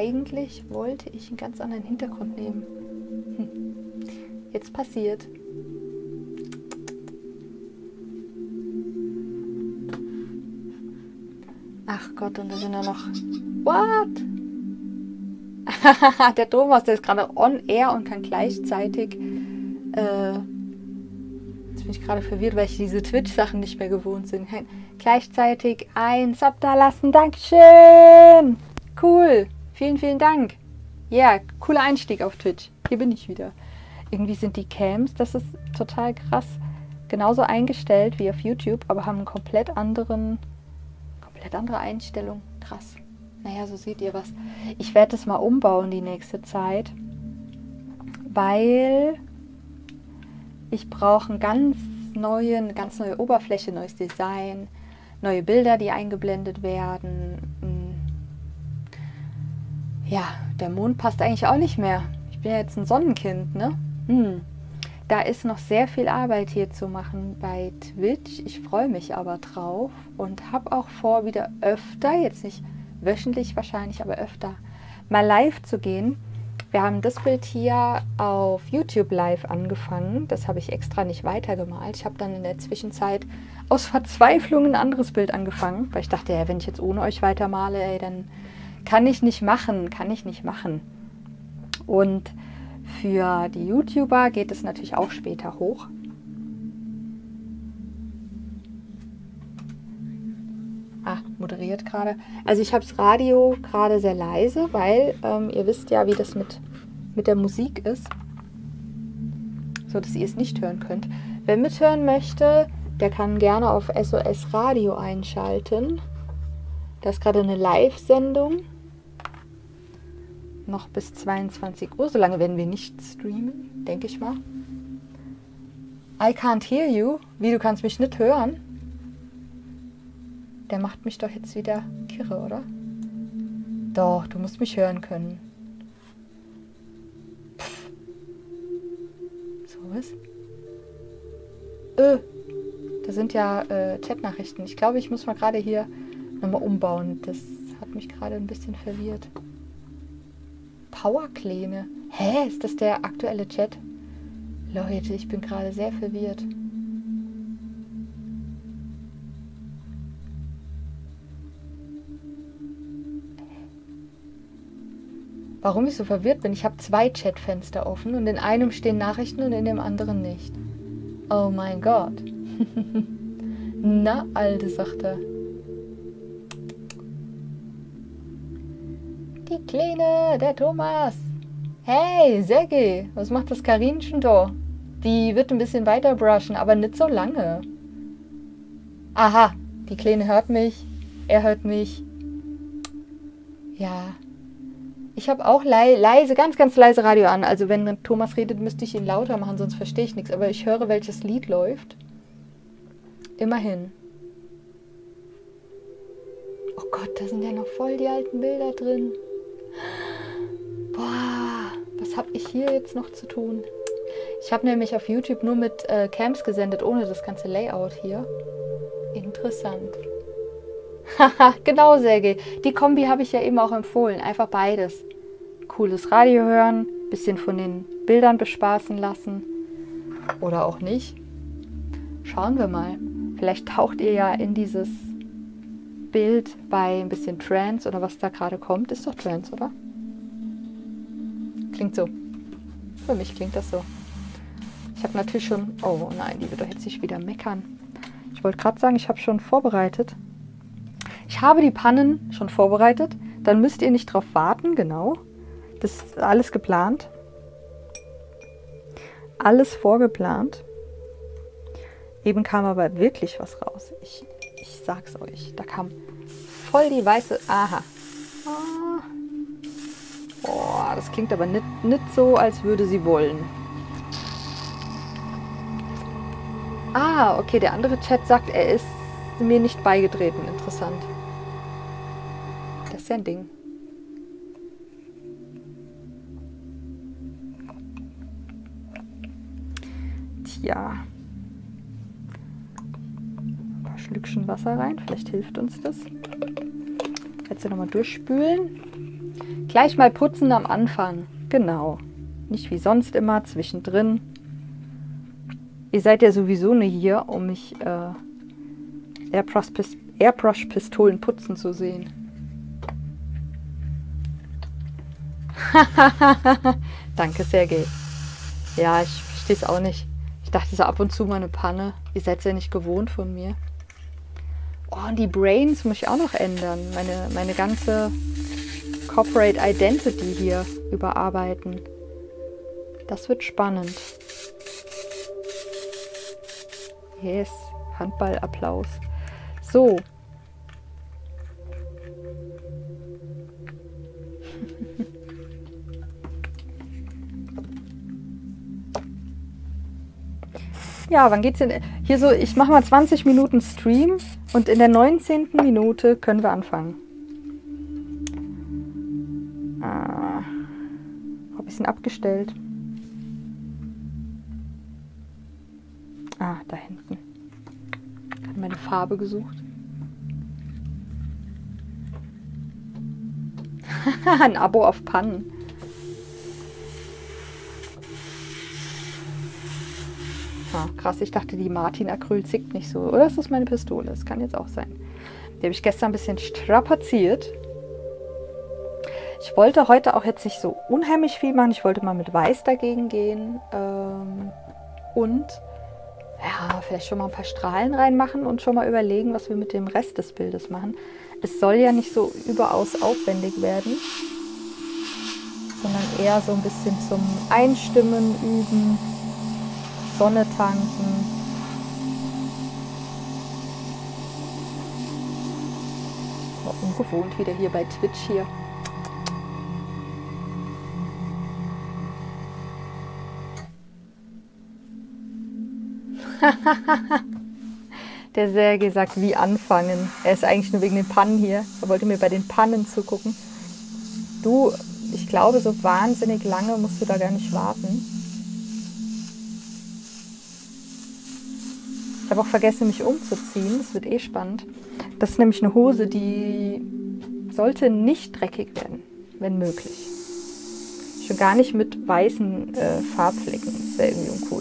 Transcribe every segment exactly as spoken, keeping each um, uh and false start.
eigentlich wollte ich einen ganz anderen Hintergrund nehmen. Hm. Jetzt passiert. Ach Gott, und da sind ja noch... What? Der Thomas, der ist gerade on air und kann gleichzeitig... Äh, jetzt bin ich gerade verwirrt, weil ich diese Twitch-Sachen nicht mehr gewohnt bin. Gleichzeitig ein Sub da lassen. Dankeschön! Cool! Vielen, vielen Dank! Ja, yeah, cooler Einstieg auf Twitch. Hier bin ich wieder. Irgendwie sind die Cams, das ist total krass, genauso eingestellt wie auf YouTube, aber haben einen komplett anderen... komplett andere Einstellung. Krass. Naja, so seht ihr was. Ich werde das mal umbauen die nächste Zeit, weil ich brauche einen ganz neuen, ganz neue Oberfläche, neues Design, neue Bilder, die eingeblendet werden. Ja, der Mond passt eigentlich auch nicht mehr. Ich bin ja jetzt ein Sonnenkind, ne? Hm. Da ist noch sehr viel Arbeit hier zu machen bei Twitch. Ich freue mich aber drauf und habe auch vor, wieder öfter, jetzt nicht wöchentlich wahrscheinlich, aber öfter mal live zu gehen. Wir haben das Bild hier auf YouTube live angefangen. Das habe ich extra nicht weitergemalt. Ich habe dann in der Zwischenzeit aus Verzweiflung ein anderes Bild angefangen, weil ich dachte, ja, wenn ich jetzt ohne euch weitermale, ey, dann kann ich nicht machen, kann ich nicht machen. Und für die YouTuber geht es natürlich auch später hoch. Ah, moderiert gerade. Also ich habe das Radio gerade sehr leise, weil ähm, ihr wisst ja, wie das mit, mit der Musik ist. So, dass ihr es nicht hören könnt. Wer mithören möchte, der kann gerne auf S O S Radio einschalten. Das ist gerade eine Live-Sendung. Noch bis zweiundzwanzig Uhr. So lange werden wir nicht streamen, denke ich mal. I can't hear you. Wie, du kannst mich nicht hören? Der macht mich doch jetzt wieder kirre, oder? Doch, du musst mich hören können. Pff. So was? Äh, da sind ja äh, Chatnachrichten. Ich glaube, ich muss mal gerade hier nochmal umbauen. Das hat mich gerade ein bisschen verwirrt. Powerkläne. Hä, ist das der aktuelle Chat? Leute, ich bin gerade sehr verwirrt. Warum ich so verwirrt bin? Ich habe zwei Chatfenster offen und in einem stehen Nachrichten und in dem anderen nicht. Oh mein Gott. Na, Alte, sagt er. Die Kleine, der Thomas. Hey, Sergej, was macht das Karinchen da? Die wird ein bisschen weiter brushen, aber nicht so lange. Aha, die Kleine hört mich. Er hört mich. Ja. Ich habe auch lei leise, ganz, ganz leise Radio an. Also wenn Thomas redet, müsste ich ihn lauter machen, sonst verstehe ich nichts. Aber ich höre, welches Lied läuft. Immerhin. Oh Gott, da sind ja noch voll die alten Bilder drin. Boah, was habe ich hier jetzt noch zu tun? Ich habe nämlich auf YouTube nur mit äh, Cams gesendet, ohne das ganze Layout hier. Interessant. Haha, genau, Sergej. Die Kombi habe ich ja eben auch empfohlen. Einfach beides. Cooles Radio hören, bisschen von den Bildern bespaßen lassen. Oder auch nicht. Schauen wir mal. Vielleicht taucht ihr ja in dieses Bild bei ein bisschen Trance oder was da gerade kommt. Ist doch Trance, oder? Klingt so. Für mich klingt das so. Ich habe natürlich schon... Oh nein, die wird doch jetzt nicht wieder meckern. Ich wollte gerade sagen, ich habe schon vorbereitet. Ich habe die Pannen schon vorbereitet. Dann müsst ihr nicht drauf warten, genau. Das ist alles geplant. Alles vorgeplant. Eben kam aber wirklich was raus. Ich, ich sag's euch. Da kam voll die weiße... Aha. Ah. Boah, das klingt aber nicht, nicht so, als würde sie wollen. Ah, okay, der andere Chat sagt, er ist mir nicht beigetreten. Interessant. Das ist ja ein Ding. Tja. Ein paar Schlückchen Wasser rein, vielleicht hilft uns das. Jetzt ja nochmal durchspülen. Gleich mal putzen am Anfang. Genau. Nicht wie sonst immer zwischendrin. Ihr seid ja sowieso nur hier, um mich äh, Airbrush-Pistolen putzen zu sehen. Danke, Sergej. Ja, ich verstehe es auch nicht. Ich dachte so ab und zu mal eine Panne. Ihr seid es ja nicht gewohnt von mir. Oh, und die Brains muss ich auch noch ändern. Meine, meine ganze Corporate Identity hier überarbeiten. Das wird spannend. Yes, Handballapplaus. So. Ja, wann geht's denn? Hier so, ich mache mal zwanzig Minuten Stream und in der neunzehnten Minute können wir anfangen. Ah, habe ich ihn abgestellt? Ah, da hinten. Ich habe meine Farbe gesucht. Ein Abo auf Pannen. Ah, krass, ich dachte, die Martin Acryl zickt nicht so. Oder ist das meine Pistole? Das kann jetzt auch sein. Die habe ich gestern ein bisschen strapaziert. Ich wollte heute auch jetzt nicht so unheimlich viel machen. Ich wollte mal mit Weiß dagegen gehen. Ähm, und ja, vielleicht schon mal ein paar Strahlen reinmachen und schon mal überlegen, was wir mit dem Rest des Bildes machen. Es soll ja nicht so überaus aufwendig werden, sondern eher so ein bisschen zum Einstimmen, Üben, Sonne tanken. War ungewohnt wieder hier bei Twitch hier. Der Sergej sagt, wie anfangen. Er ist eigentlich nur wegen den Pannen hier. Er wollte mir bei den Pannen zugucken. Du, ich glaube, so wahnsinnig lange musst du da gar nicht warten. Ich habe auch vergessen, mich umzuziehen. Das wird eh spannend. Das ist nämlich eine Hose, die sollte nicht dreckig werden, wenn möglich. Schon gar nicht mit weißen äh, Farbflecken. Das wäre irgendwie uncool.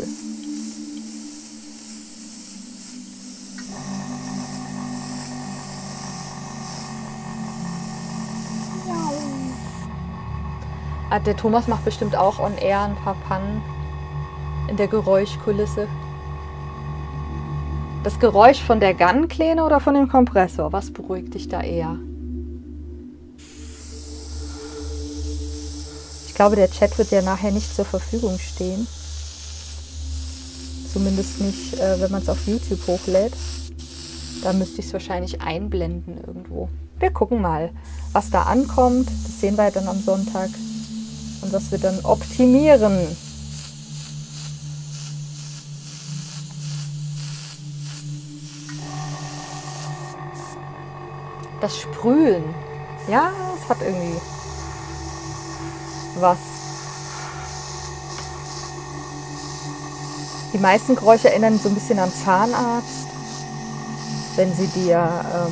Ah, der Thomas macht bestimmt auch on air ein paar Pannen in der Geräuschkulisse. Das Geräusch von der Gun-Kläne oder von dem Kompressor? Was beruhigt dich da eher? Ich glaube, der Chat wird ja nachher nicht zur Verfügung stehen. Zumindest nicht, äh, wenn man es auf YouTube hochlädt. Da müsste ich es wahrscheinlich einblenden irgendwo. Wir gucken mal, was da ankommt. Das sehen wir dann am Sonntag. Und was wir dann optimieren. Das Sprühen. Ja, es hat irgendwie was. Die meisten Geräusche erinnern so ein bisschen an Zahnarzt. Wenn sie dir ähm,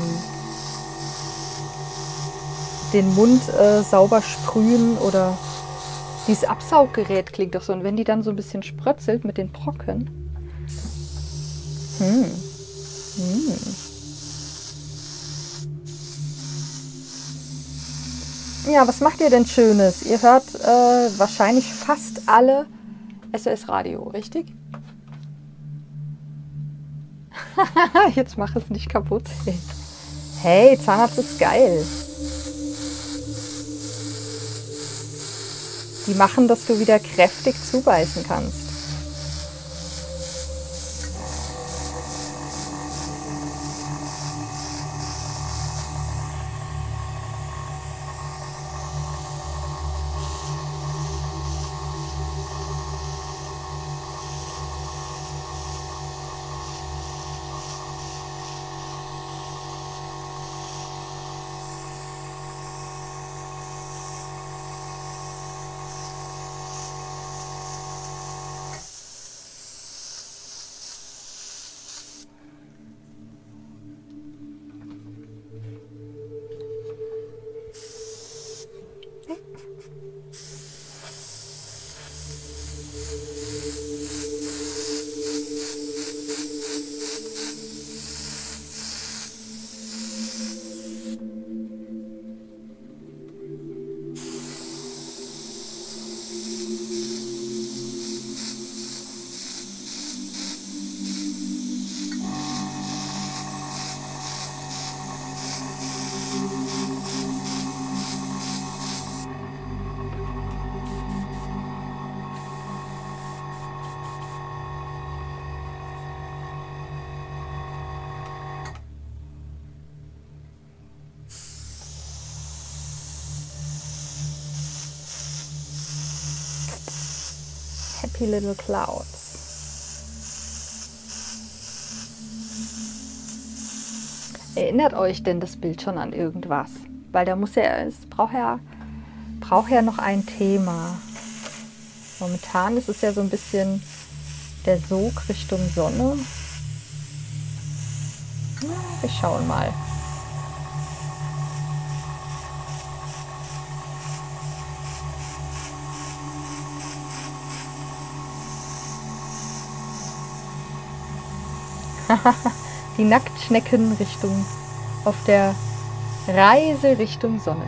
den Mund äh, sauber sprühen oder dieses Absauggerät klingt doch so. Und wenn die dann so ein bisschen sprötzelt mit den Brocken. Hm. Hm. Ja, was macht ihr denn Schönes? Ihr hört äh, wahrscheinlich fast alle S O S Radio, richtig? Jetzt mach es nicht kaputt. Hey, Zahnarzt ist geil. Die machen, dass du wieder kräftig zubeißen kannst. Happy Little Clouds. Erinnert euch denn das Bild schon an irgendwas? Weil da muss ja, es braucht ja, braucht ja noch ein Thema. Momentan ist es ja so ein bisschen der Sog Richtung Sonne. Ja, wir schauen mal. Die Nacktschnecken Richtung, auf der Reise Richtung Sonne.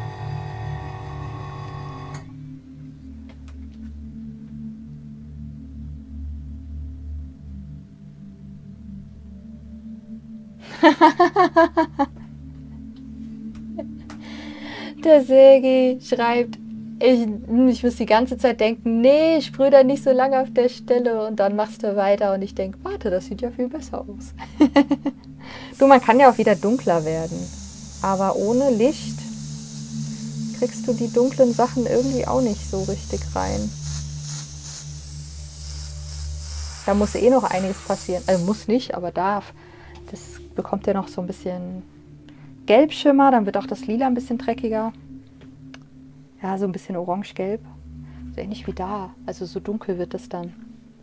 Der Sergei schreibt, ich, ich muss die ganze Zeit denken, nee, sprüh da nicht so lange auf der Stelle und dann machst du weiter und ich denke, warte, das sieht ja viel besser aus. Du, man kann ja auch wieder dunkler werden, aber ohne Licht kriegst du die dunklen Sachen irgendwie auch nicht so richtig rein. Da muss eh noch einiges passieren, also muss nicht, aber darf. Das bekommt ja noch so ein bisschen Gelbschimmer, dann wird auch das Lila ein bisschen dreckiger. Ja, so ein bisschen orange-gelb. So ähnlich wie da. Also so dunkel wird es dann.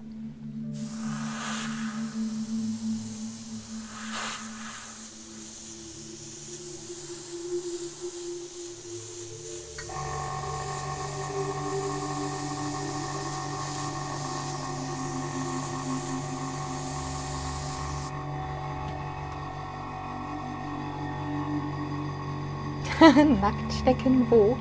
Nacktschnecken wo?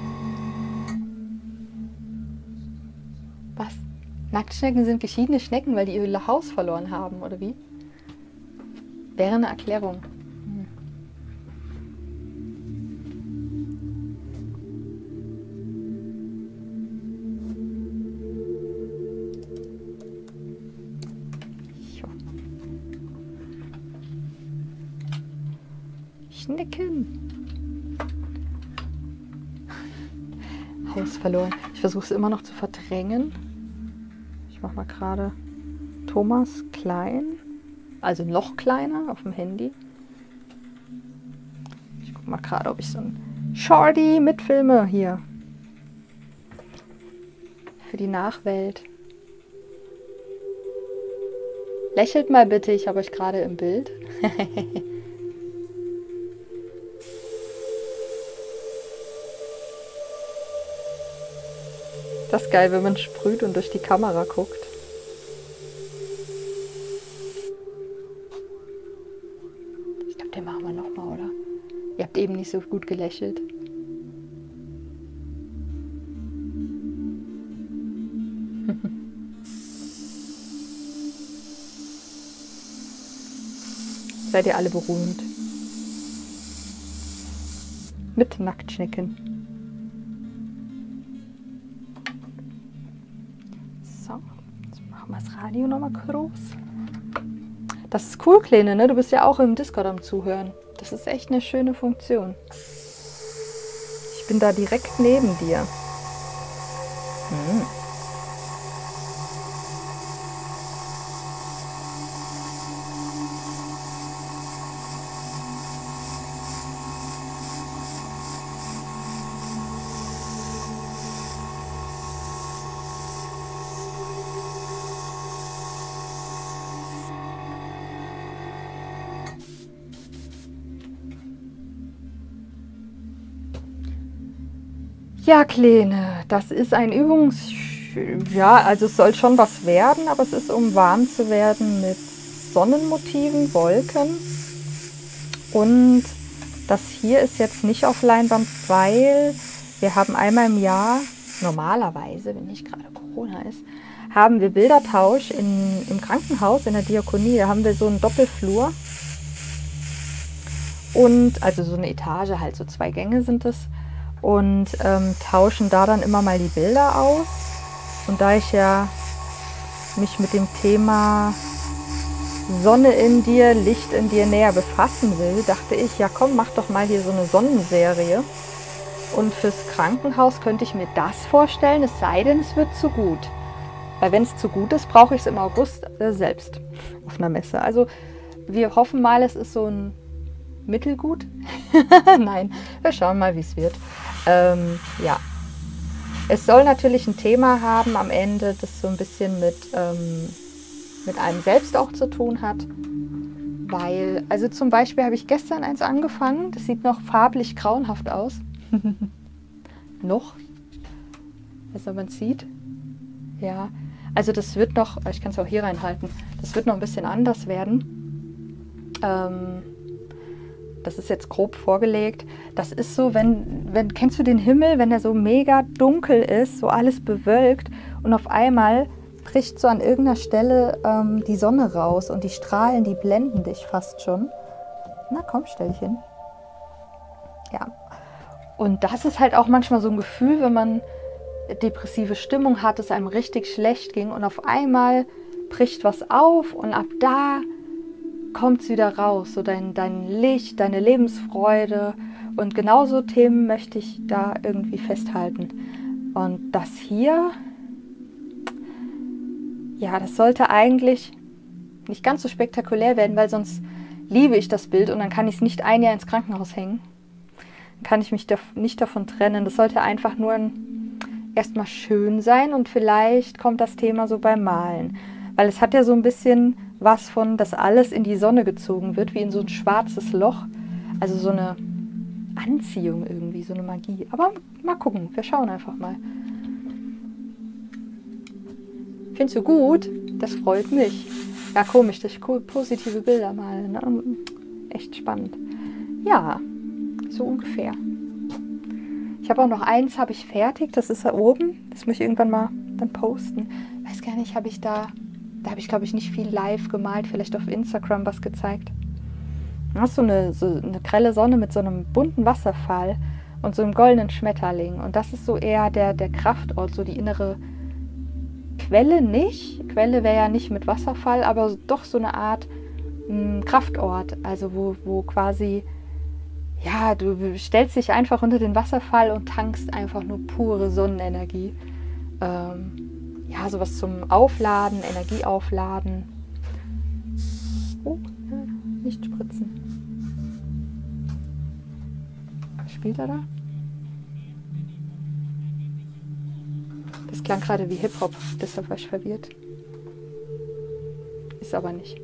Was? Nacktschnecken sind geschiedene Schnecken, weil die ihr Haus verloren haben, oder wie? Wäre eine Erklärung. Hm. Jo. Schnecken. Haus verloren. Ich versuche es immer noch zu verdrängen. Ich mache mal gerade Thomas klein, also noch kleiner auf dem Handy. Ich gucke mal gerade, ob ich so ein Shorty mitfilme hier. Für die Nachwelt. Lächelt mal bitte, ich habe euch gerade im Bild. Das ist geil, wenn man sprüht und durch die Kamera guckt. Ich glaube, den machen wir nochmal, oder? Ihr habt eben nicht so gut gelächelt. Seid ihr alle berühmt. Mit Nacktschnecken. Das Radio nochmal groß. Das ist cool, Kleine, ne? Du bist ja auch im Discord am Zuhören. Das ist echt eine schöne Funktion. Ich bin da direkt neben dir. Hm. Ja, Kleine, das ist ein Übungs... Ja, also es soll schon was werden, aber es ist, um warm zu werden mit Sonnenmotiven, Wolken. Und das hier ist jetzt nicht auf Leinwand, weil wir haben einmal im Jahr, normalerweise, wenn nicht gerade Corona ist, haben wir Bildertausch in, im Krankenhaus, in der Diakonie. Da haben wir so einen Doppelflur. Und, also so eine Etage, halt so zwei Gänge sind es. Und ähm, tauschen da dann immer mal die Bilder aus. Und da ich ja mich mit dem Thema Sonne in dir, Licht in dir näher befassen will, dachte ich, ja komm, mach doch mal hier so eine Sonnenserie. Und fürs Krankenhaus könnte ich mir das vorstellen, es sei denn, es wird zu gut. Weil wenn es zu gut ist, brauche ich es im August äh, selbst auf einer Messe. Also wir hoffen mal, es ist so ein Mittelgut. Nein, wir schauen mal, wie es wird. Ähm, ja, es soll natürlich ein Thema haben am Ende, das so ein bisschen mit, ähm, mit einem selbst auch zu tun hat. Weil, also zum Beispiel habe ich gestern eins angefangen, das sieht noch farblich grauenhaft aus. Noch. Also man sieht. Ja, also das wird noch, ich kann es auch hier reinhalten, das wird noch ein bisschen anders werden. Ähm, das ist jetzt grob vorgelegt. Das ist so, wenn, wenn, kennst du den Himmel, wenn er so mega dunkel ist, so alles bewölkt und auf einmal bricht so an irgendeiner Stelle ähm, die Sonne raus und die Strahlen, die blenden dich fast schon. Na komm, stell dich hin. Ja. Und das ist halt auch manchmal so ein Gefühl, wenn man depressive Stimmung hat, es einem richtig schlecht ging und auf einmal bricht was auf und ab da kommt es wieder raus, so dein, dein Licht, deine Lebensfreude und genauso Themen möchte ich da irgendwie festhalten. Und das hier, ja, das sollte eigentlich nicht ganz so spektakulär werden, weil sonst liebe ich das Bild und dann kann ich es nicht ein Jahr ins Krankenhaus hängen. Dann kann ich mich nicht davon trennen. Das sollte einfach nur ein, erstmal schön sein und vielleicht kommt das Thema so beim Malen. Weil es hat ja so ein bisschen was von, dass alles in die Sonne gezogen wird, wie in so ein schwarzes Loch. Also so eine Anziehung irgendwie, so eine Magie. Aber mal gucken, wir schauen einfach mal. Findest du gut? Das freut mich. Ja, komisch, dass ich positive Bilder male. Ne? Echt spannend. Ja, so ungefähr. Ich habe auch noch eins, habe ich fertig. Das ist da oben. Das muss ich irgendwann mal dann posten. Weiß gar nicht, habe ich da... Da habe ich, glaube ich, nicht viel live gemalt. Vielleicht auf Instagram was gezeigt. Da hast du eine, so eine grelle Sonne mit so einem bunten Wasserfall und so einem goldenen Schmetterling. Und das ist so eher der, der Kraftort, so die innere Quelle nicht. Quelle wäre ja nicht mit Wasserfall, aber doch so eine Art mh, Kraftort. Also wo, wo quasi, ja, du stellst dich einfach unter den Wasserfall und tankst einfach nur pure Sonnenenergie. Ähm, ja, sowas zum Aufladen, Energie aufladen. Oh, ja, nicht spritzen. Was spielt er da? Das klang gerade wie Hip-Hop, deshalb war ich verwirrt. Ist aber nicht.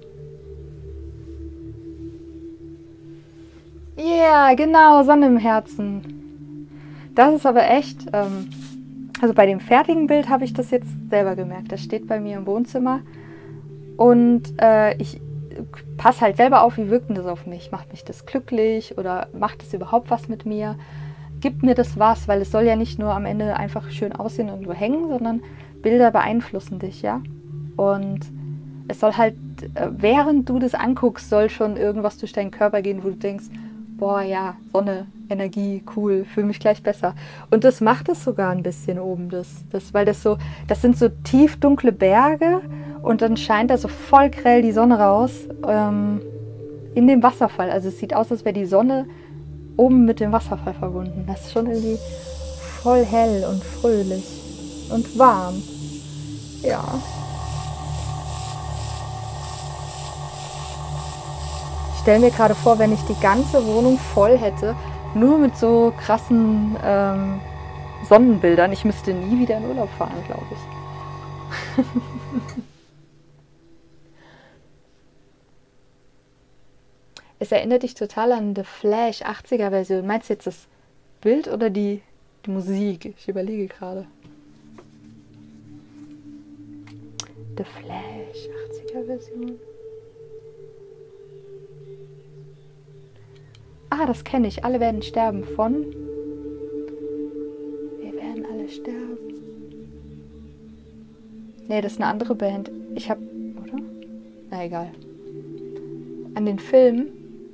Ja, yeah, genau, Sonne im Herzen. Das ist aber echt... Ähm, Also bei dem fertigen Bild habe ich das jetzt selber gemerkt. Das steht bei mir im Wohnzimmer und äh, ich passe halt selber auf, wie wirkt denn das auf mich? Macht mich das glücklich oder macht es überhaupt was mit mir? Gibt mir das was? Weil es soll ja nicht nur am Ende einfach schön aussehen und nur hängen, sondern Bilder beeinflussen dich, ja? Und es soll halt, äh, während du das anguckst, soll schon irgendwas durch deinen Körper gehen, wo du denkst, boah, ja, Sonne, Energie, cool, fühle mich gleich besser. Und das macht es sogar ein bisschen oben, das, das, weil das so, das sind so tief dunkle Berge und dann scheint da so voll grell die Sonne raus ähm, in dem Wasserfall. Also es sieht aus, als wäre die Sonne oben mit dem Wasserfall verbunden. Das ist schon irgendwie voll hell und fröhlich und warm. Ja. Ich stelle mir gerade vor, wenn ich die ganze Wohnung voll hätte, nur mit so krassen ähm, Sonnenbildern. Ich müsste nie wieder in Urlaub fahren, glaube ich. Es erinnert dich total an The Flash achtziger Version. Meinst du jetzt das Bild oder die, die Musik? Ich überlege gerade. The Flash achtziger Version. Ah, das kenne ich. Alle werden sterben von... Wir werden alle sterben. Nee, das ist eine andere Band. Ich hab... Oder? Na, egal. An den Film.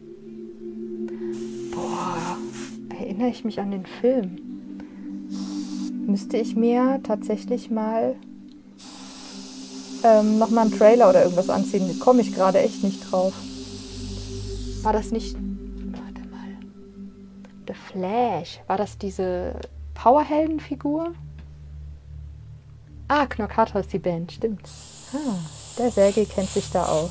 Boah, erinnere ich mich an den Film. Müsste ich mir tatsächlich mal ähm, nochmal einen Trailer oder irgendwas anziehen. Da komme ich gerade echt nicht drauf. War das nicht... The Flash. War das diese Powerheldenfigur? Ah, Knockator ist die Band, stimmt. Ah, der Sergei kennt sich da aus.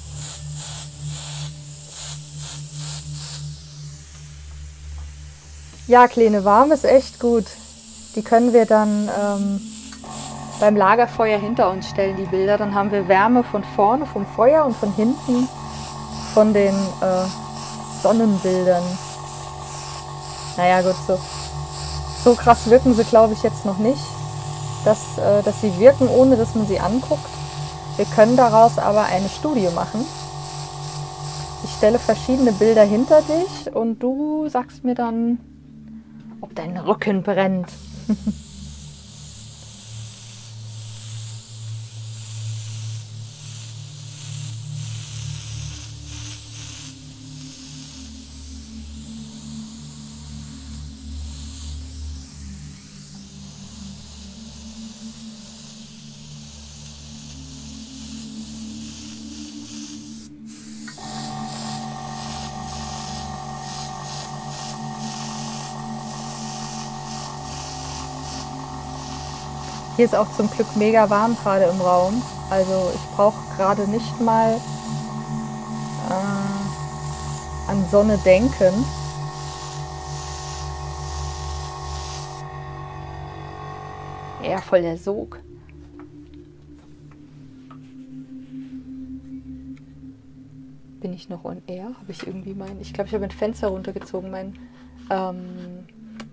Ja, Kleine, warm ist echt gut. Die können wir dann ähm, beim Lagerfeuer hinter uns stellen, die Bilder. Dann haben wir Wärme von vorne vom Feuer und von hinten von den äh, Sonnenbildern. Naja, gut, so, so krass wirken sie, glaube ich, jetzt noch nicht. Dass, äh, dass sie wirken, ohne dass man sie anguckt. Wir können daraus aber eine Studie machen. Ich stelle verschiedene Bilder hinter dich und du sagst mir dann, ob dein Rücken brennt. Hier ist auch zum Glück mega warm gerade im Raum. Also ich brauche gerade nicht mal äh, an Sonne denken. Ja, voll der Sog. Bin ich noch on air? Habe ich irgendwie mein... Ich glaube, ich habe ein Fenster runtergezogen. Mein... Ähm,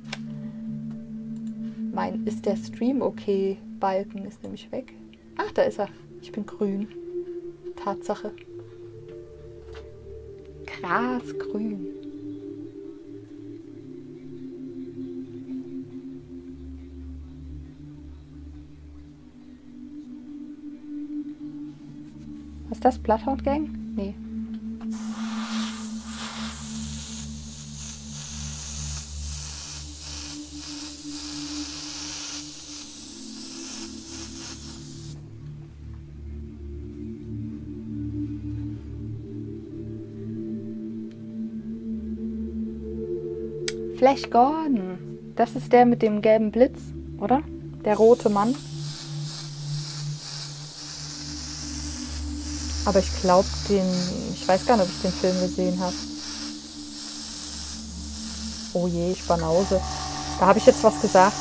Mein ist der Stream okay Balken ist nämlich weg. Ach, da ist er. Ich bin grün. Tatsache. Grasgrün. Was ist das? Bloodhound Gang? Nee. Flash Gordon. Das ist der mit dem gelben Blitz, oder? Der rote Mann. Aber ich glaube, den... Ich weiß gar nicht, ob ich den Film gesehen habe. Oh je, ich Banause. Da habe ich jetzt was gesagt.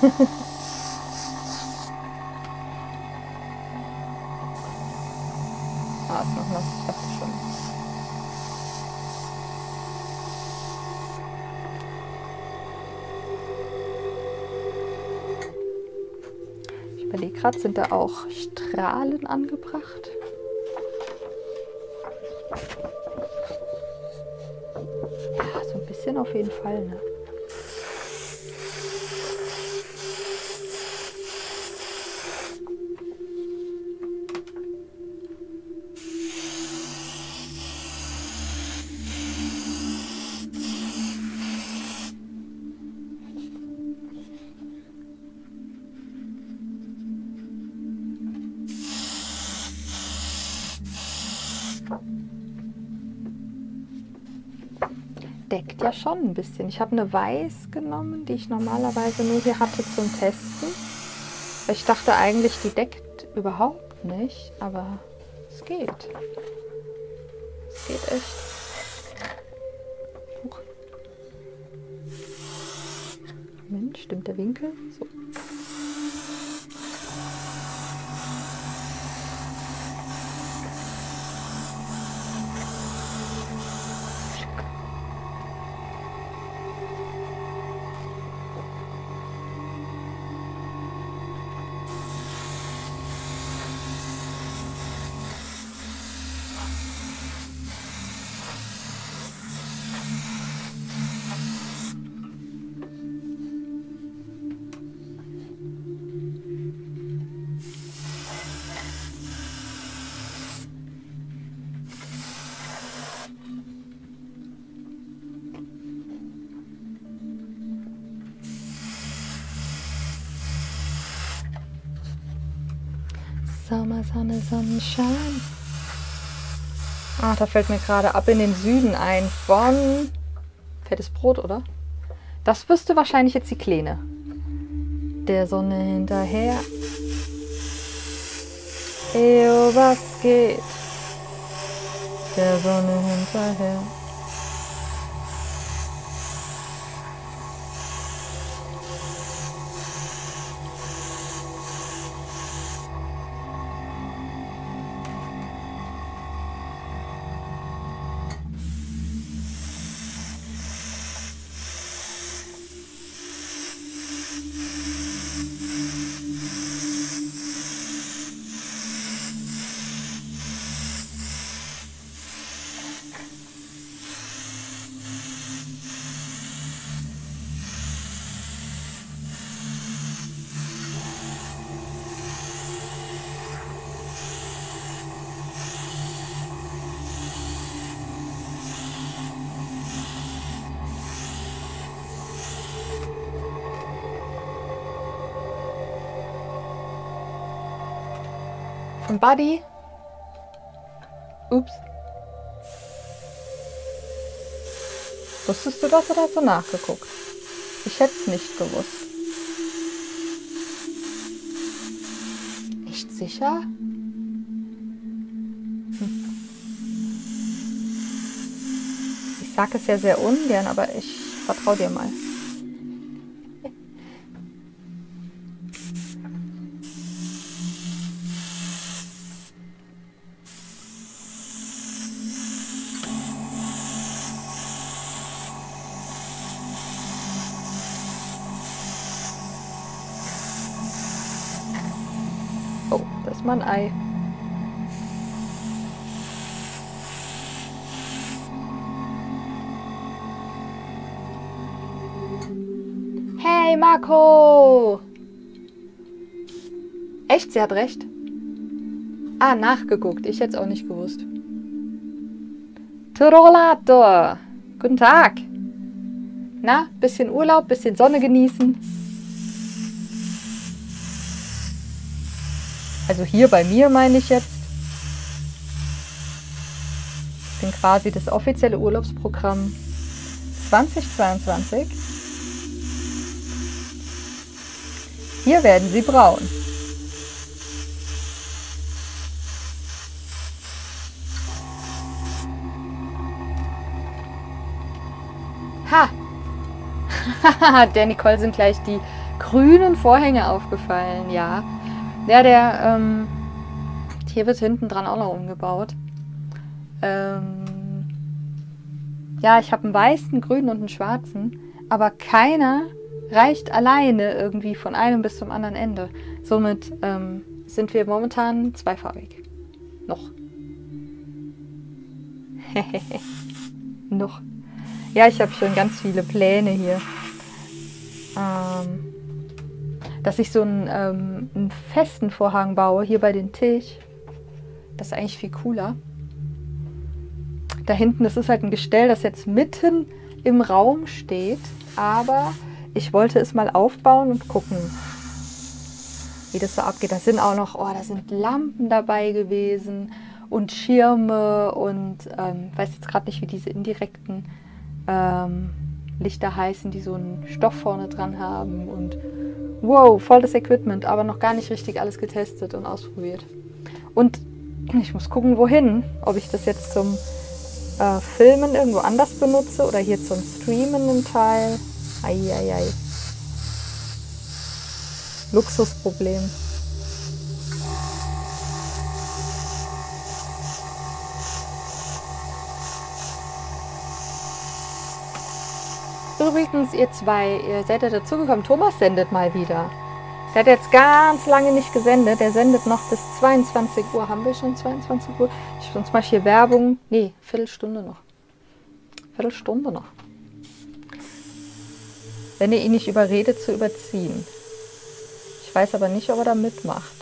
Ah, ist noch nass. Ich dachte schon. Ich überlege gerade, sind da auch Strahlen angebracht? Ja, so ein bisschen auf jeden Fall, ne? Deckt ja schon ein bisschen. Ich habe eine Weiß genommen, die ich normalerweise nur hier hatte zum Testen. Ich dachte eigentlich, die deckt überhaupt nicht, aber es geht. Es geht echt. Huch. Moment, stimmt der Winkel? So. Sommer, Sonne, Sonnenschein. Ah, da fällt mir gerade ab in den Süden ein von Fettes Brot, oder? Das wüsste wahrscheinlich jetzt die Kleine. Der Sonne hinterher. Eo, was geht? Der Sonne hinterher. Von Buddy. Ups. Wusstest du das oder hast du nachgeguckt? Ich hätte es nicht gewusst. Echt sicher? Hm. Ich sage es ja sehr ungern, aber ich vertraue dir mal. Oh, das ist mein Ei. Hey Marco! Echt, sie hat recht. Ah, nachgeguckt. Ich hätte es auch nicht gewusst. Tirolator! Guten Tag! Na, bisschen Urlaub, bisschen Sonne genießen. Also hier bei mir meine ich jetzt. Ich bin quasi das offizielle Urlaubsprogramm zweitausendzweiundzwanzig. Hier werden sie braun. Ha! Der Nicole sind gleich die grünen Vorhänge aufgefallen, ja. Ja, der, ähm, hier wird hinten dran auch noch umgebaut. Ähm, ja, ich habe einen weißen, einen grünen und einen schwarzen, aber keiner reicht alleine irgendwie von einem bis zum anderen Ende. Somit ähm, sind wir momentan zweifarbig. Noch. Noch. Ja, ich habe schon ganz viele Pläne hier. Ähm, dass ich so einen, ähm, einen festen Vorhang baue, hier bei den Tisch. Das ist eigentlich viel cooler. Da hinten, das ist halt ein Gestell, das jetzt mitten im Raum steht. Aber ich wollte es mal aufbauen und gucken, wie das so abgeht. Da sind auch noch, oh, da sind Lampen dabei gewesen und Schirme und ähm, weiß jetzt gerade nicht, wie diese indirekten ähm, Lichter heißen, die so einen Stoff vorne dran haben und wow, voll das Equipment, aber noch gar nicht richtig alles getestet und ausprobiert. Und ich muss gucken, wohin, ob ich das jetzt zum äh, Filmen irgendwo anders benutze oder hier zum Streamen einen Teil. Eieiei. Luxusproblem. Übrigens, ihr zwei, ihr seid ja dazugekommen. Thomas sendet mal wieder. Der hat jetzt ganz lange nicht gesendet. Der sendet noch bis zweiundzwanzig Uhr. Haben wir schon zweiundzwanzig Uhr? Ich sonst mache hier Werbung. Nee, Viertelstunde noch. Viertelstunde noch. Wenn ihr ihn nicht überredet, zu überziehen. Ich weiß aber nicht, ob er da mitmacht.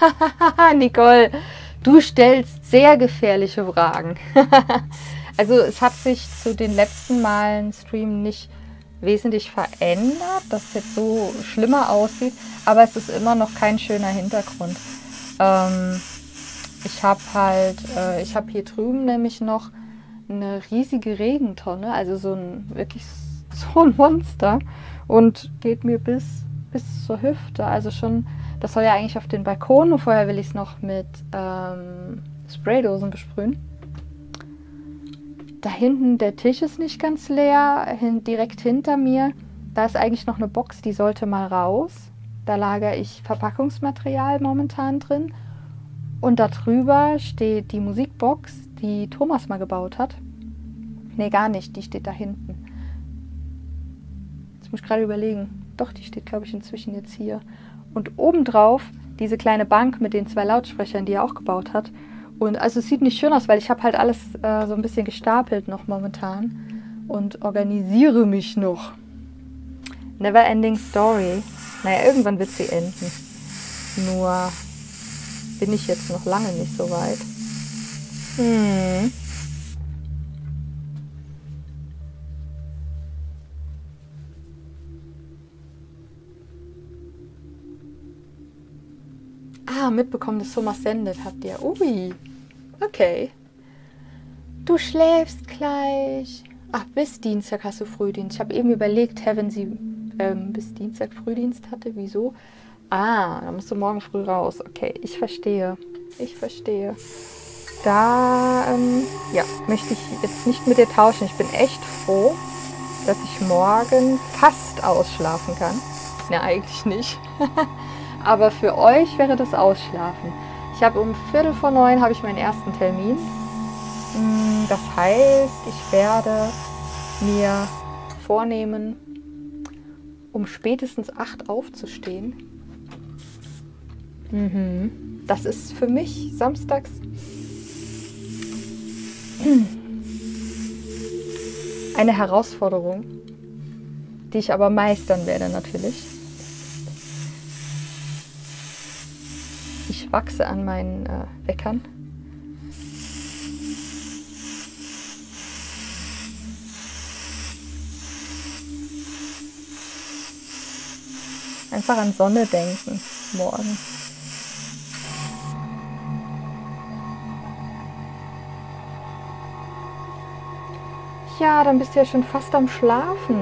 Nicole, du stellst sehr gefährliche Fragen. Also es hat sich zu den letzten Malen Stream nicht wesentlich verändert, dass es jetzt so schlimmer aussieht, aber es ist immer noch kein schöner Hintergrund. Ähm, ich habe halt, äh, ich habe hier drüben nämlich noch eine riesige Regentonne, also so ein wirklich so ein Monster und geht mir bis, bis zur Hüfte, also schon, das soll ja eigentlich auf den Balkon und vorher will ich es noch mit ähm, Spraydosen besprühen. Da hinten, der Tisch ist nicht ganz leer, hin, direkt hinter mir, da ist eigentlich noch eine Box, die sollte mal raus. Da lagere ich Verpackungsmaterial momentan drin. Und da drüber steht die Musikbox, die Thomas mal gebaut hat. Nee, gar nicht, die steht da hinten. Jetzt muss ich gerade überlegen. Doch, die steht, glaube ich, inzwischen jetzt hier. Und obendrauf diese kleine Bank mit den zwei Lautsprechern, die er auch gebaut hat. Und also es sieht nicht schön aus, weil ich habe halt alles äh, so ein bisschen gestapelt noch momentan und organisiere mich noch. Never ending story. Naja, irgendwann wird sie enden. Nur bin ich jetzt noch lange nicht so weit. Hm. Ah, mitbekommen, dass Thomas sendet, habt ihr. Ui. Okay. Du schläfst gleich. Ach, bis Dienstag hast du Frühdienst. Ich habe eben überlegt, hä, wenn sie ähm, bis Dienstag Frühdienst hatte, wieso? Ah, da musst du morgen früh raus. Okay, ich verstehe. Ich verstehe. Da, ähm, ja, möchte ich jetzt nicht mit dir tauschen. Ich bin echt froh, dass ich morgen fast ausschlafen kann. Ne, eigentlich nicht. Aber für euch wäre das Ausschlafen. Ich habe um Viertel vor neun habe ich meinen ersten Termin. Das heißt, ich werde mir vornehmen, um spätestens acht aufzustehen. Mhm. Das ist für mich samstags eine Herausforderung, die ich aber meistern werde natürlich. Ich wachse an meinen äh, Weckern. Einfach an Sonne denken morgen. Ja, dann bist du ja schon fast am Schlafen.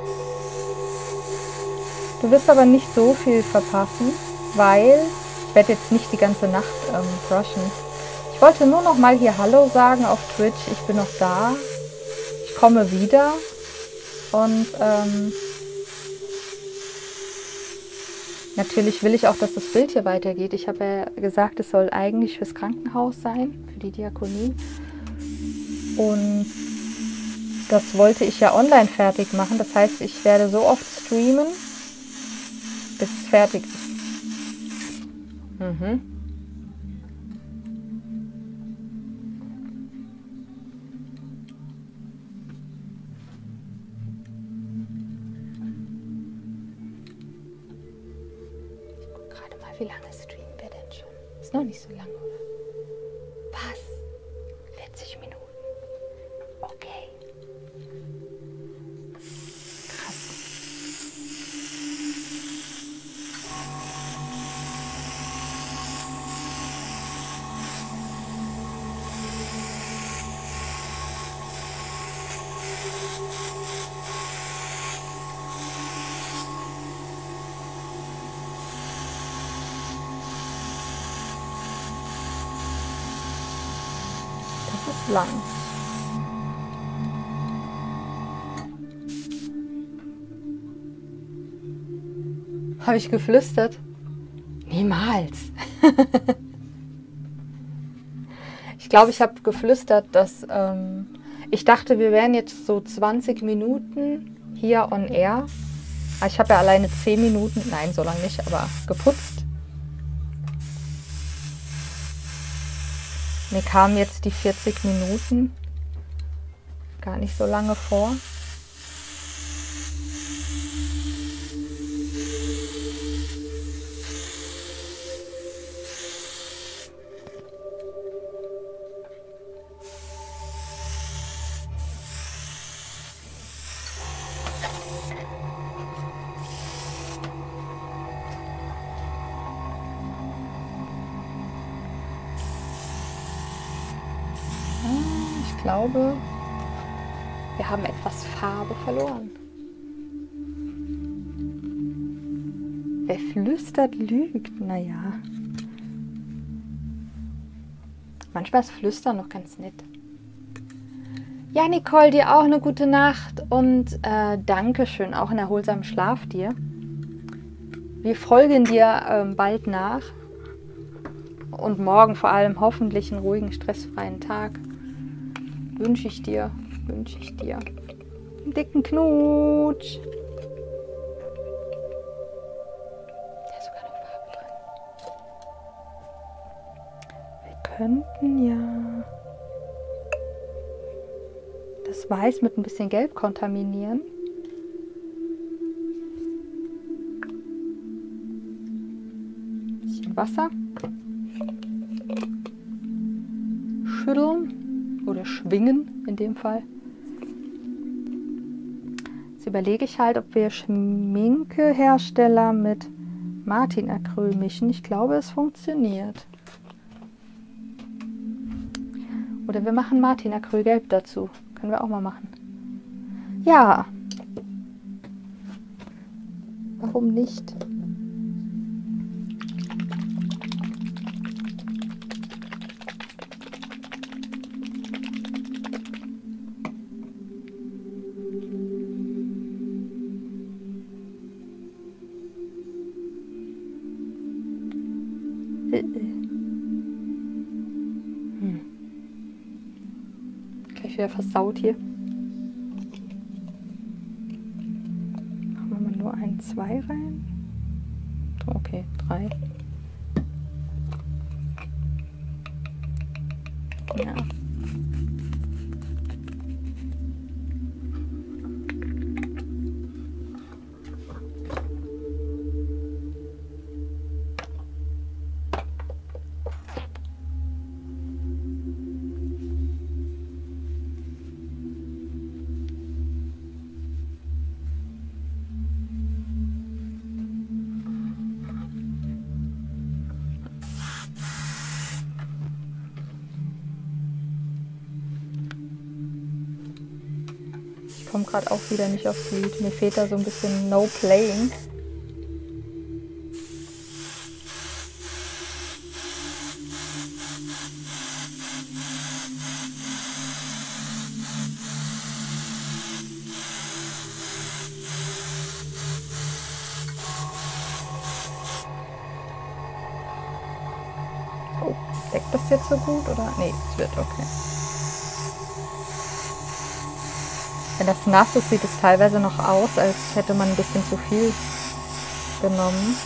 Du wirst aber nicht so viel verpassen, weil ich werde jetzt nicht die ganze Nacht ähm, brushen. Ich wollte nur noch mal hier Hallo sagen auf Twitch. Ich bin noch da. Ich komme wieder. Und ähm, natürlich will ich auch, dass das Bild hier weitergeht. Ich habe ja gesagt, es soll eigentlich fürs Krankenhaus sein, für die Diakonie. Und das wollte ich ja online fertig machen. Das heißt, ich werde so oft streamen, bis es fertig ist. Mhm. Ich gucke gerade mal, wie lange streamen wir denn schon? Ist noch nicht so lange. Was? vierzig Minuten. Okay. Das ist lang. Habe ich geflüstert? Niemals. Ich glaube, ich habe geflüstert, dass ähm, ich dachte, wir wären jetzt so zwanzig Minuten hier on air. Aber ich habe ja alleine zehn Minuten, nein, so lange nicht, aber geputzt. Mir kamen jetzt die vierzig Minuten gar nicht so lange vor. glaube, wir haben etwas Farbe verloren. Wer flüstert, lügt. Naja. Manchmal ist Flüstern noch ganz nett. Ja, Nicole, dir auch eine gute Nacht und äh, Dankeschön, auch einen erholsamen Schlaf dir. Wir folgen dir ähm, bald nach und morgen vor allem hoffentlich einen ruhigen, stressfreien Tag. Wünsche ich dir, wünsche ich dir. Einen dicken Knutsch. Da ist sogar noch Farbe drin. Wir könnten ja das Weiß mit ein bisschen Gelb kontaminieren. Ein bisschen Wasser. Schütteln oder schwingen in dem Fall. Jetzt überlege ich halt, ob wir Schminkehersteller mit Martinacryl mischen. Ich glaube, es funktioniert. Oder wir machen Martinacrylgelb dazu. Können wir auch mal machen. Ja. Warum nicht? Hm. Gleich wieder versaut hier. Machen wir mal nur ein, zwei rein. Okay, drei. Ja. Ich komme gerade auch wieder nicht aufs Lied. Mir fehlt da so ein bisschen No Playing. Oh, deckt das jetzt so gut oder? Nee, es wird okay. Wenn das nass ist, sieht es teilweise noch aus, als hätte man ein bisschen zu viel genommen.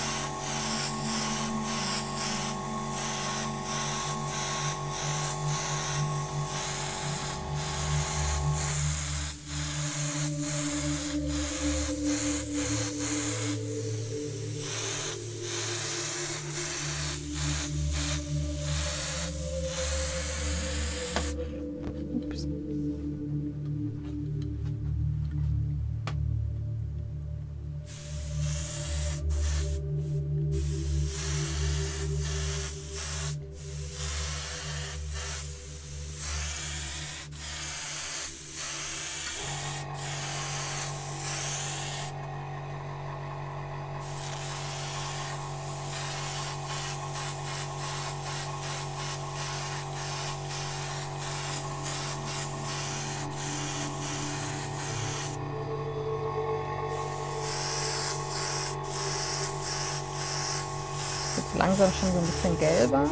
Langsam schon so ein bisschen gelber.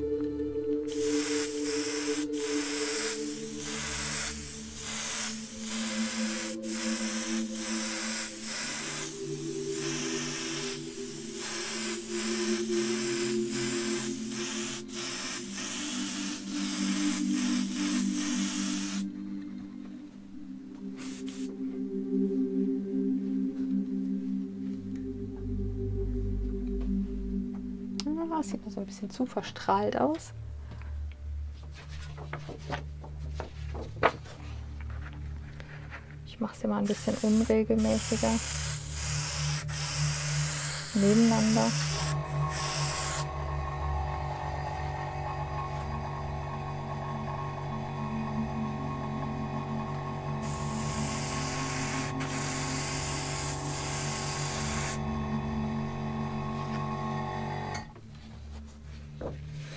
Sieht noch so ein bisschen zu verstrahlt aus. Ich mache es immer ein bisschen unregelmäßiger nebeneinander.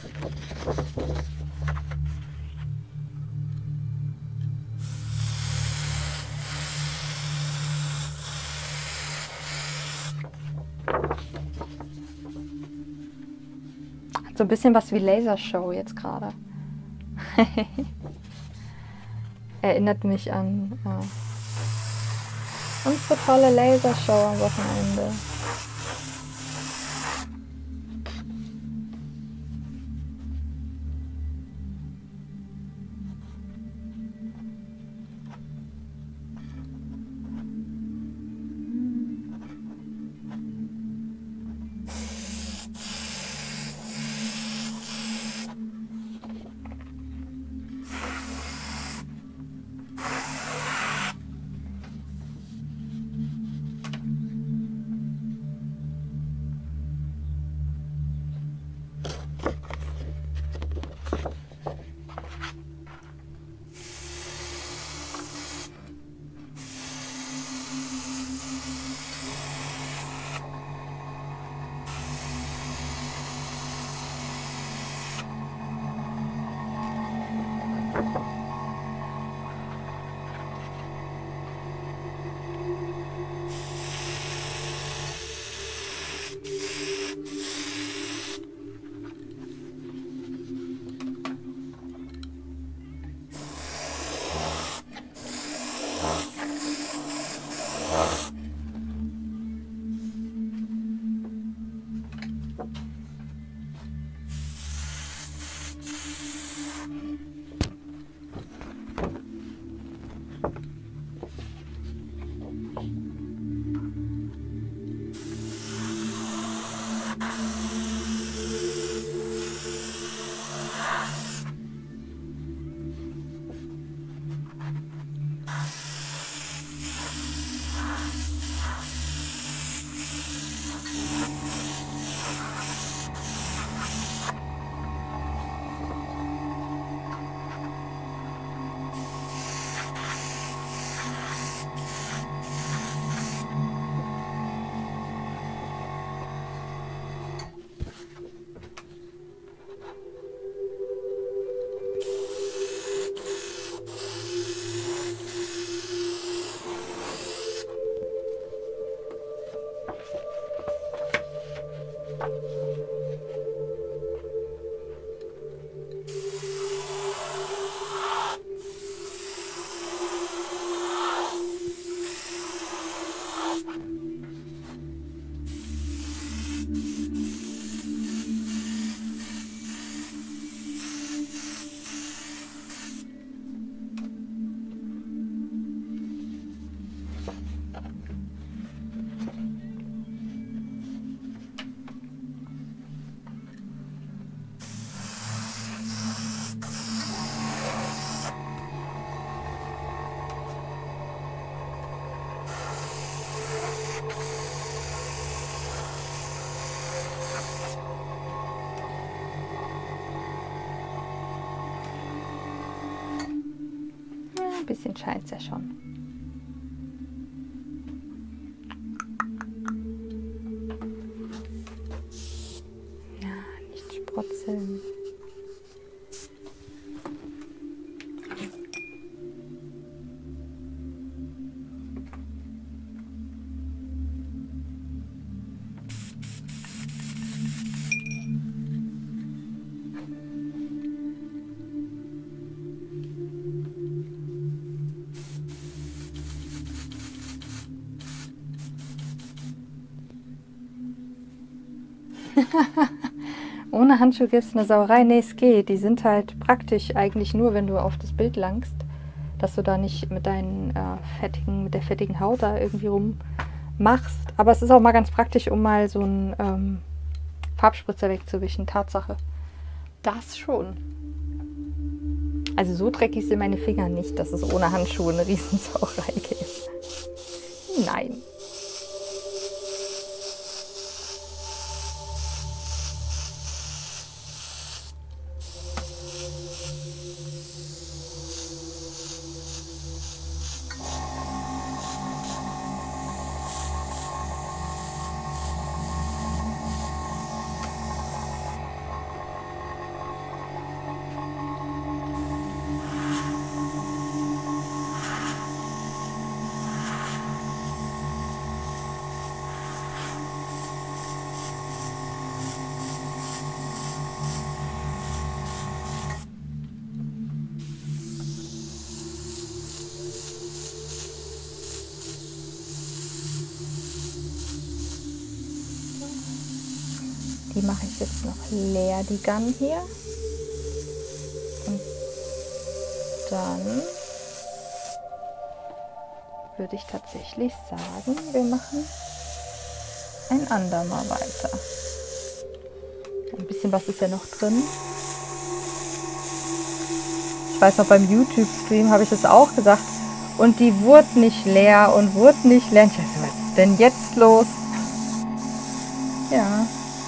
So ein bisschen was wie Lasershow jetzt gerade. Erinnert mich an äh, unsere tolle Lasershow am Wochenende. Ein bisschen scheint es ja schon. Ja, nicht sprotzeln. Ohne Handschuhe gibt es eine Sauerei. Nee, es geht. Die sind halt praktisch eigentlich nur, wenn du auf das Bild langst, dass du da nicht mit deinen äh, fettigen, mit der fettigen Haut da irgendwie rummachst. Aber es ist auch mal ganz praktisch, um mal so einen ähm, Farbspritzer wegzuwischen. Tatsache. Das schon. Also so dreckig sind meine Finger nicht, dass es ohne Handschuhe eine Riesensauerei gibt. Nein. Die mache ich jetzt noch leer, die Gun hier. Und dann würde ich tatsächlich sagen, wir machen ein andermal weiter. Ein bisschen was ist ja noch drin. Ich weiß noch, beim YouTube-Stream habe ich das auch gesagt. Und die wurde nicht leer und wurde nicht leer. Ich weiß nicht, was ist denn jetzt los? Ja.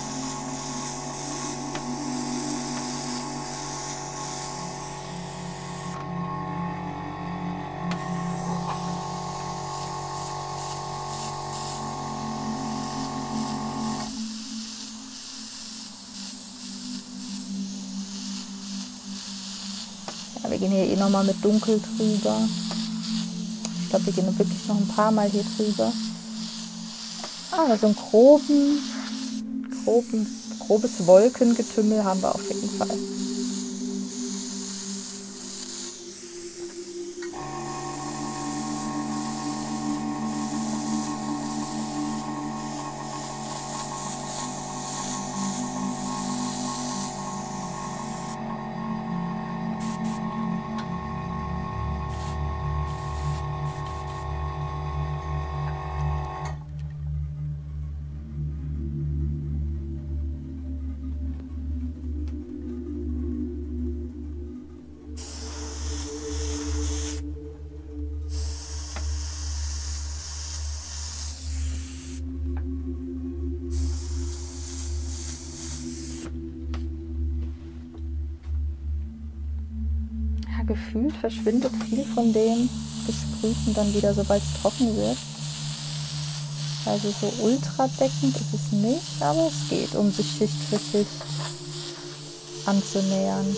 Ja, wir gehen hier eh nochmal mit Dunkel drüber. Ich glaube, wir gehen wirklich noch ein paar Mal hier drüber. Ah, so ein groben, groben, grobes Wolkengetümmel haben wir auf jeden Fall. Gefühlt verschwindet viel von dem Gesprühten dann wieder, sobald es trocken wird. Also so ultradeckend ist es nicht, aber es geht, um sich Schicht für Schicht anzunähern.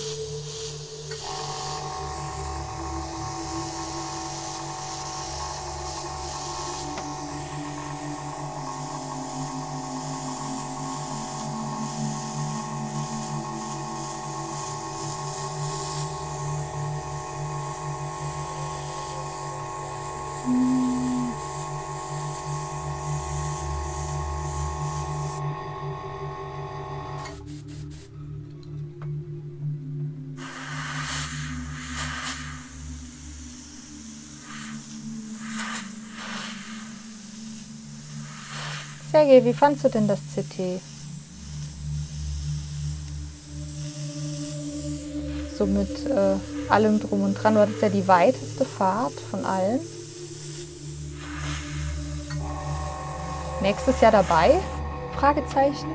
Sergej, wie fandst du denn das C T? So mit äh, allem drum und dran. Du hattest ja die weiteste Fahrt von allen. Nächstes Jahr dabei? Fragezeichen.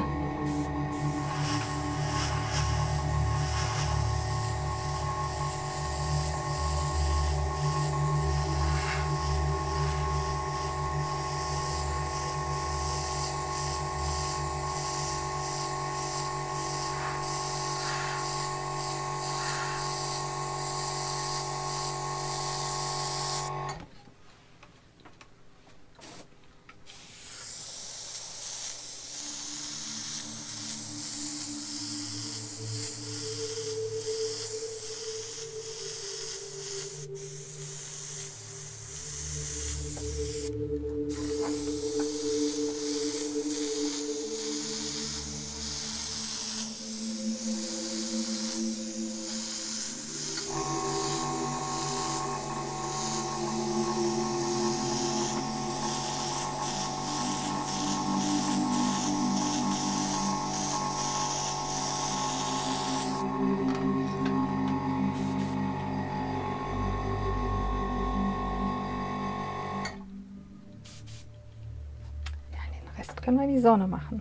Können wir in die Sonne machen.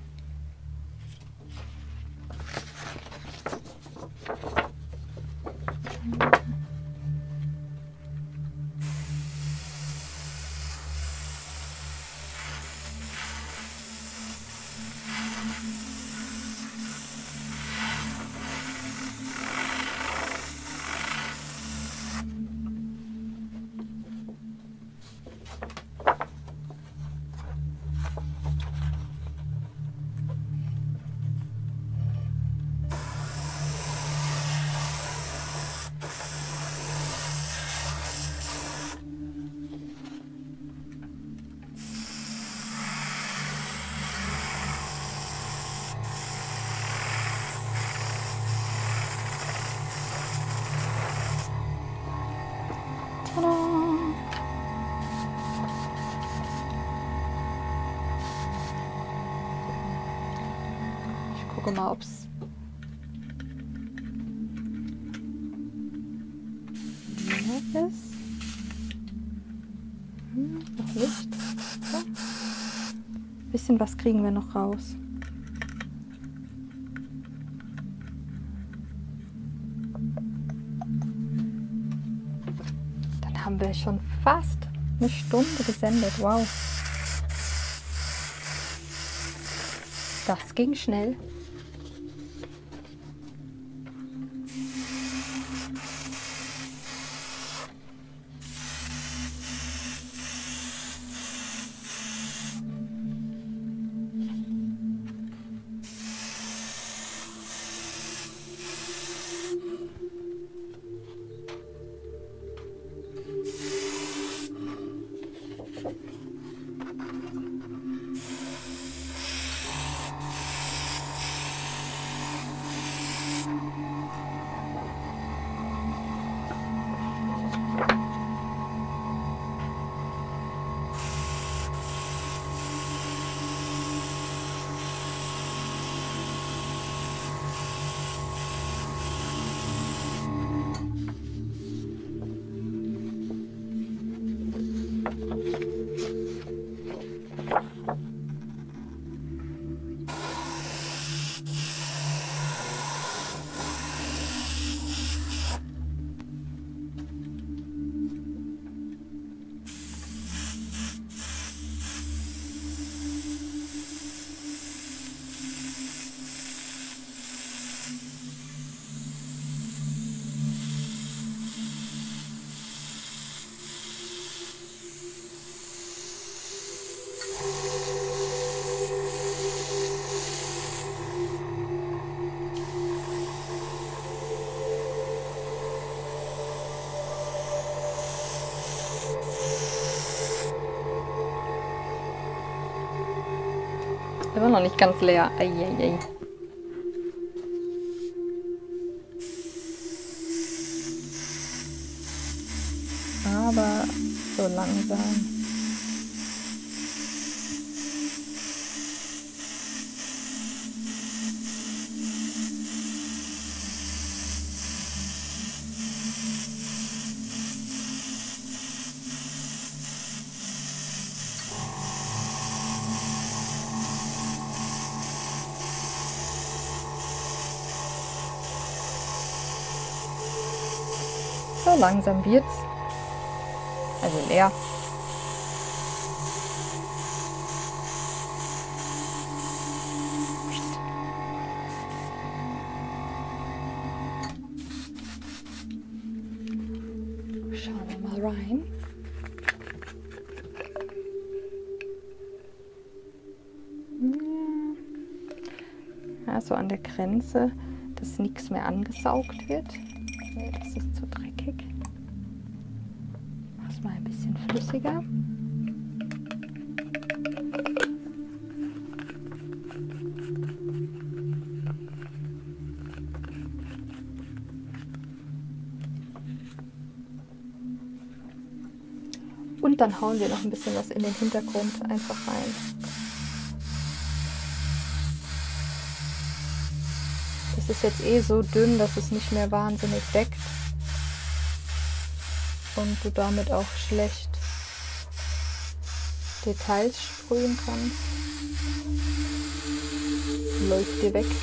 gucke mal, ob es mehr ist. Hm, noch nicht. So. Ein bisschen was kriegen wir noch raus. Dann haben wir schon fast eine Stunde gesendet. Wow. Das ging schnell. Immer noch nicht ganz leer. Eieiei. Aber so langsam. So langsam wird's. Also leer. Schauen wir mal rein. Ja, so an der Grenze, dass nichts mehr angesaugt wird. Nee, das ist zu dreckig. Mach's mal ein bisschen flüssiger. Und dann hauen wir noch ein bisschen was in den Hintergrund einfach rein. Das ist jetzt eh so dünn, dass es nicht mehr wahnsinnig deckt. Und du damit auch schlecht Details sprühen kannst. Läuft dir weg.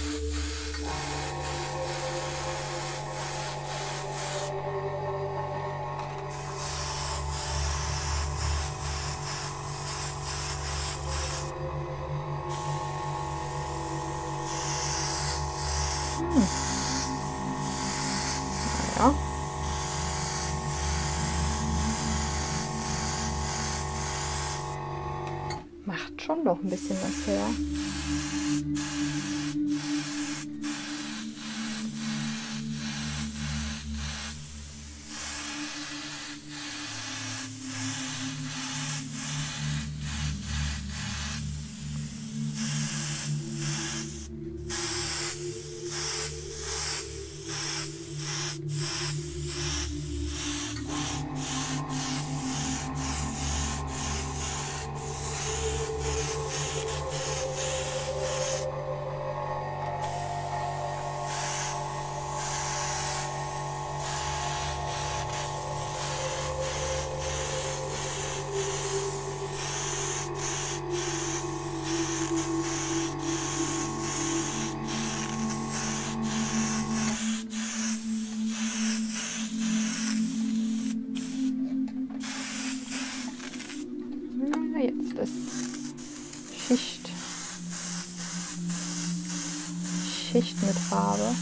Hm. Naja. Macht schon noch ein bisschen was her. Schicht. Schicht mit Farbe.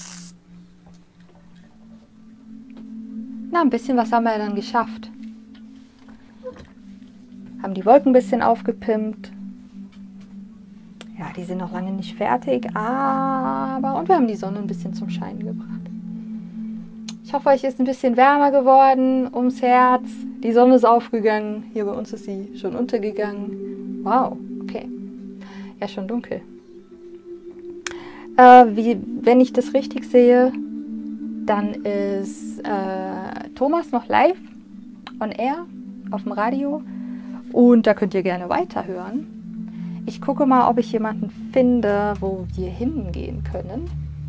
Na, ein bisschen was haben wir ja dann geschafft. Haben die Wolken ein bisschen aufgepimpt. Ja, die sind noch lange nicht fertig, aber... Und wir haben die Sonne ein bisschen zum Scheinen gebracht. Ich hoffe, euch ist ein bisschen wärmer geworden ums Herz. Die Sonne ist aufgegangen. Hier bei uns ist sie schon untergegangen. Wow, okay. Ja, schon dunkel. Äh, wie, wenn ich das richtig sehe, dann ist äh, Thomas noch live on air auf dem Radio und da könnt ihr gerne weiterhören. Ich gucke mal, ob ich jemanden finde, wo wir hingehen können.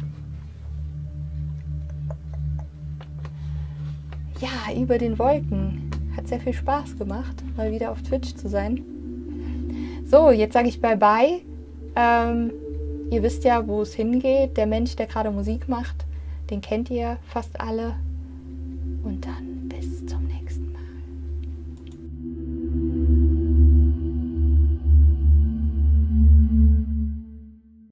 Ja, über den Wolken. Hat sehr viel Spaß gemacht, mal wieder auf Twitch zu sein. So, jetzt sage ich Bye-bye. Ähm, ihr wisst ja, wo es hingeht. Der Mensch, der gerade Musik macht, den kennt ihr fast alle. Und dann